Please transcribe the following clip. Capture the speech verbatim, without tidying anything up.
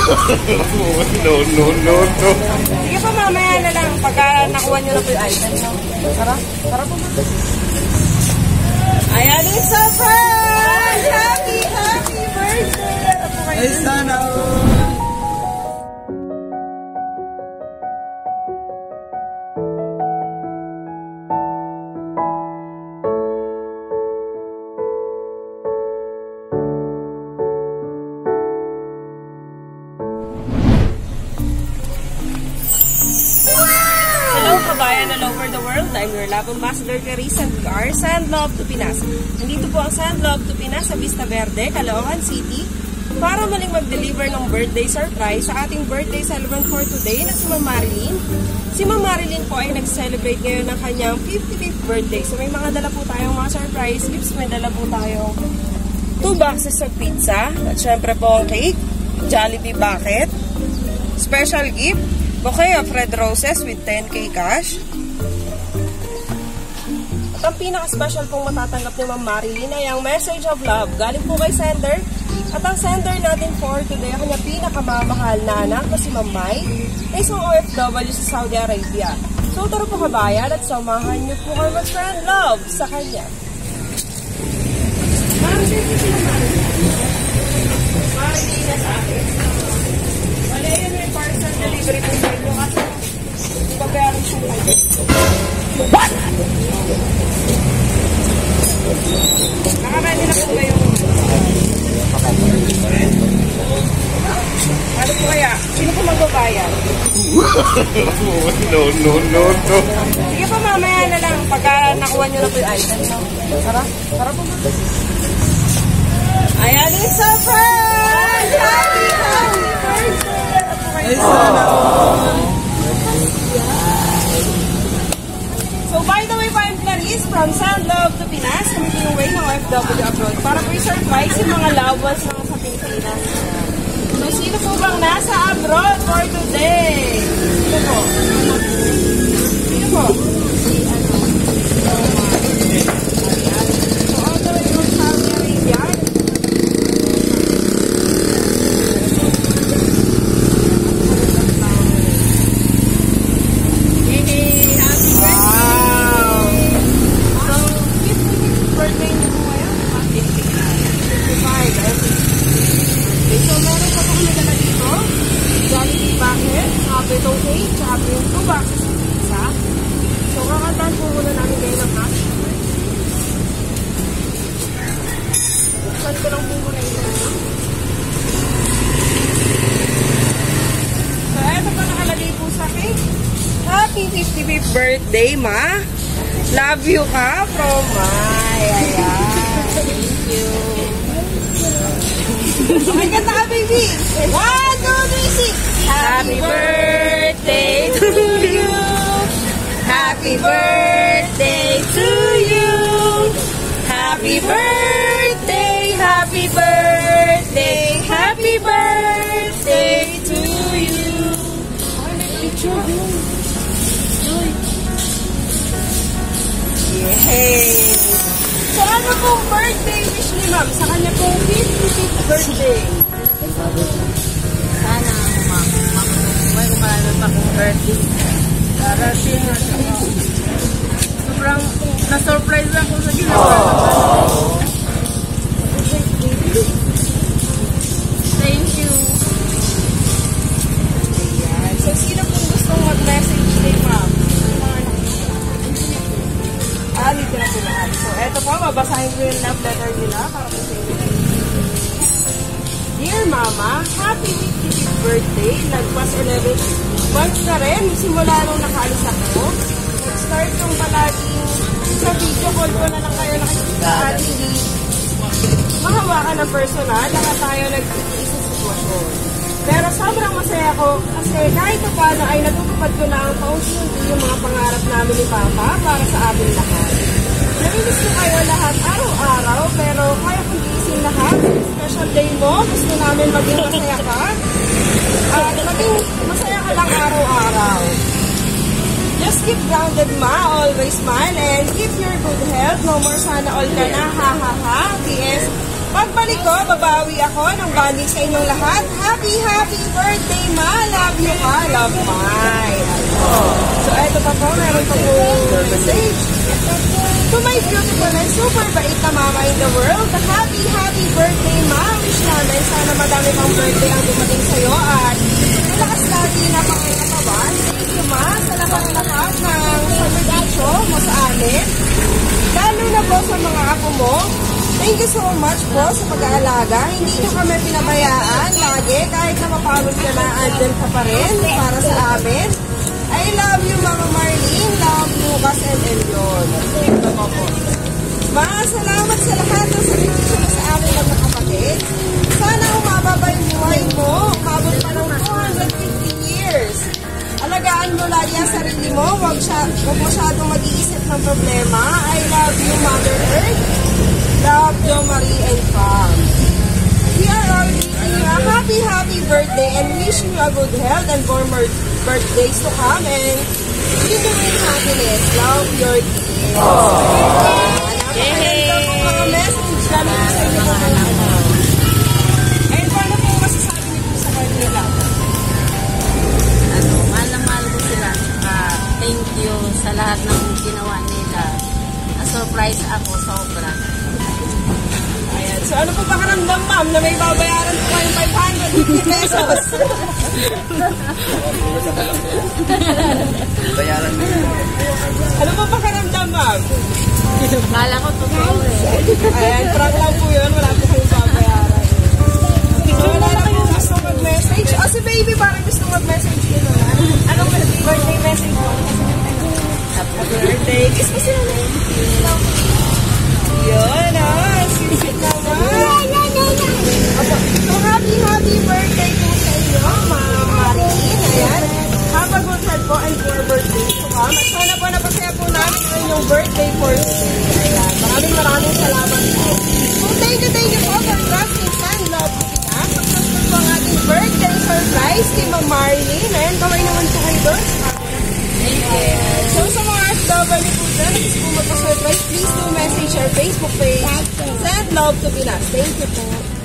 No, no, no, no. Sige po, mamaya na lang. Pagka nakuha nyo na po yung item. Tara, tara po. Ayan, it's a surprise! Happy, happy birthday! Ay, sana! Kabayan all over the world, I'm your love ambassador Carissa and we are Send Love to Pinas. Nandito po ang Send Love to Pinas sa Vista Verde, Caloocan City para muling mag-deliver ng birthday surprise sa ating birthday celebrant for today na si Mam Marilyn. Si Mam Marilyn po ay nag-celebrate ngayon ng kanyang fifty-fifth birthday. So may mga dala po tayong mga surprise gifts. May dala po tayong two boxes of pizza at syempre po ang cake, Jollibee Bucket, special gift, bouquet of red roses with ten K cash. At ang pinaka-special pong matatanggap ni Mam Marilyn ay ang message of love. Galing po kay sender. At ang sender natin for today, ang kanyang pinakamamahal na anak na si Mam Mai, na isang O F W sa Saudi Arabia. So tara po kabayan at samahan niyo po kayo mag-friend love sa kanya. Marilyn si Mam Marilyn. Marilyn na sa akin. Wala yun may parcel delivery po sa inyo kasi ibabayaran siya kayo. What? Nakaready na po ba yung ano po kaya? Sino po magbabayad? No, no, no, no. Sige po, mamaya na lang pagka nakuha nyo na po yung item. Tara, tara po. Ayan, it's a surprise! Happy, happy birthday! Ay, sana! So, by the way, I'm Clarice from Send Love to Pinas, committing away ng O F W abroad para po i-surprise yung mga loved ones mga sa Pilipinas. So, sino po bang nasa abroad for today? Sino po? Sino po? So, all the way from Saudi Arabia. Jollibee Bucket, sabi itong cake, sabi yung two boxes ng pizza. So, kakantahan po muna namin kayo ng hash. Buksan ko lang po muna ito. So, eto pa nakalagay po sa cake. Happy fifty-fifth birthday, Ma! Love you ka from Mai. Ayan. Thank you. Ay, kanta ka, baby! One, two, three, six! Happy birthday to you! Happy birthday to you! Happy birthday! Happy birthday! Happy birthday to you! Picture yun! Yay! So, ano pong birthday wish ni Ma'am? Sa kanya pong fifty-fifth birthday. Sana, Ma'am, may kumalala pa kong birthday. Darating na siya. Sobrang na-surprise ako sa ginawa. Thank you. Ayan. So, sino pong gustong mag-message ni Ma'am? Ah, dito na po lahat. So, eto po, babasahin ko yung love letter nila para po sa inyo. Dear Mama, happy fifty-fifth birthday. Lagpas eleven months na rin. Simula nung nakaalis ako. Nag-start yung palaging sa video call ko na lang kayo nakikita at hindi mahawakan ng personal. Lahat tayo nag-iisa sa sitwasyon. Pero sobrang masaya ko kasi kahit pa paano ay natutupad ko na ang paunti-unti yung mga pangarap namin ni Papa para sa aming lahat. Naminis ko kayo lahat araw-araw pero kaya kong giising lahat. Special day mo, gusto namin maging masaya ka. At maging masaya ka lang araw-araw. Just keep grounded, Ma. Always smile and keep your good health. No more sana all ka na. Ha ha ha. P S Pagbalik ko, babawi ako ng bonding sa inyong lahat. Happy, happy birthday, Ma! Love you ka, love Mai. So, eto pa po, meron pa po message. To my beautiful and super bait na mama in the world, happy, happy birthday, Ma! Wish namin sana madami pang birthday ang dumating sa'yo at malakas lagi na pangkatawan. Thank you, Ma, sa lakas-lakas ng servisyo mo sa amin. Lalo na po sa mga apo mo. Thank you so much po sa pag-aalaga. Hindi nyo kami pinabayaan lagi. Kahit na mapagod ka na, andyan ka pa rin para sa amin. I love you, Mama Marilyn. Love Lucas and Elion. Ito po po. Mga salamat sa lahat ng servisyo mo sa amin ng mga kapatid. Sana umababa yung buhay mo. Umabot pa ng two hundred fifty years. Alagaan mo lagi ang sarili mo. Huwag, siya, huwag masyadong mag-iisip ng problema. I love you, Mother Earth. Love, Jo Marie and Pam. We are all wishing you a happy, happy birthday and wishing you a good health and more birthdays to come and genuine happiness. Love, your team. Napakaganda po mga message. Lalo po sa inyo mga anak. Ayun po, ano po masasabi niyo po sa kanila? Ano, mahal na mahal ko sila. Uh, thank you sa lahat ng ginawa nila. Na-surprise ako sobra. Ayan. So, ano po ba karamdam, ma'am, na may babayaran po kayong five hundred fifty pesos? Bayaran mo. Ano po ba karamdam, ma'am? Kala ko totoo eh. Ayan, prank lang po yun. Wala po kayong babayaran. So, wala na po gusto mag-message. Oh, si baby parang gusto mag-message yun. Anong birthday message po? Happy birthday. Kiss mo sila na. Yun, ah. Sweet naman. So, happy, happy birthday po sa inyo, Ma'am Marilyn. Ayan. Have a good health po and more birthdays to come. At sana po napasaya po namin ang inyong birthday for today. Ayan. Maraming maraming salamat po. So, thank you, thank you po for trusting and love po kita. Pagkakas po ang ating birthday surprise kay Ma'am Marilyn. Ayan, kaway naman po kayo doon. Thank you. So, sa mga F W po dyan, gusto po magpa-surprise, please do message our Facebook page. Send love to Pinas. Thank you po.